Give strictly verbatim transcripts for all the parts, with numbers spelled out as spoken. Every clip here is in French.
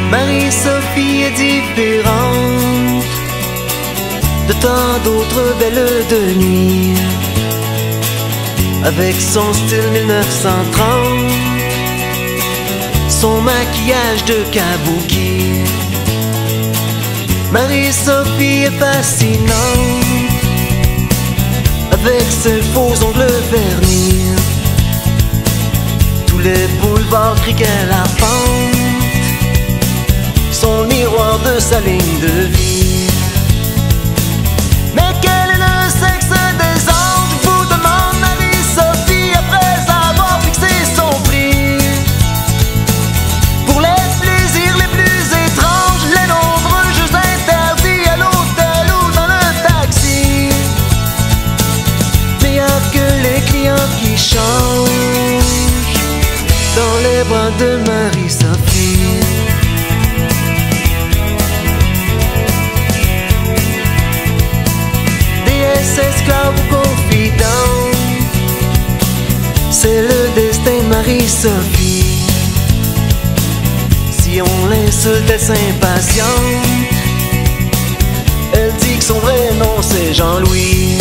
Marie-Sophie est différente de tant d'autres belles de nuit. Avec son style mille neuf cent trente, son maquillage de kabuki, Marie-Sophie est fascinante avec ses faux ongles vernis. Tous les boulevards crient qu'elle arpente son miroir de sa ligne de vie. Mais quel est le sexe des anges, vous demande Marie-Sophie après avoir fixé son prix. Pour les plaisirs les plus étranges, les nombreux jeux interdits à l'hôtel ou dans le taxi. Mais y a que les clients qui changent dans les bras de Marie-Sophie. Esclave ou confident, c'est le destin de Marie-Sophie. Si on l'insulte, elle s'impatiente. Elle dit que son vrai nom c'est Jean-Louis.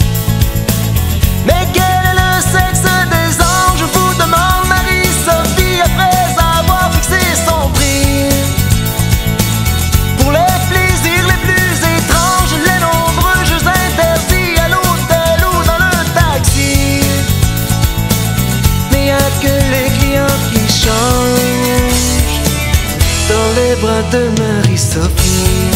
Mais quel est le sexe des anges, vous demande Marie-Sophie après avoir fixé son prix. Pour les plaisirs les plus étranges, les nombreux jeux interdits à l'hôtel ou dans le taxi. Mais y a que les clients qui changent dans les bras de Marie-Sophie.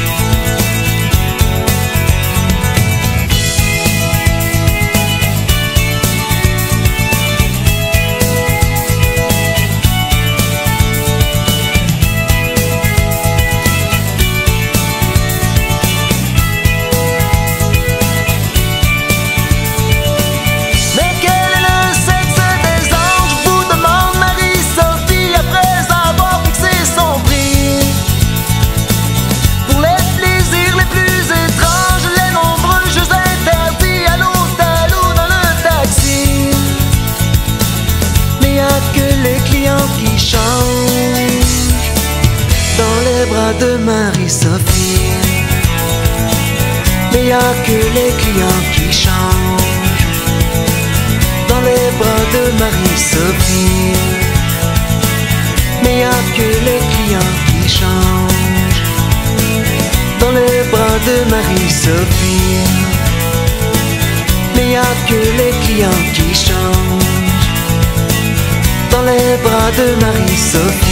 De Marie-Sophie. Mais y a que les clients qui changent dans les bras de Marie-Sophie. Mais y a que les clients qui changent dans les bras de Marie-Sophie. Mais y a que les clients qui changent dans les bras de Marie-Sophie.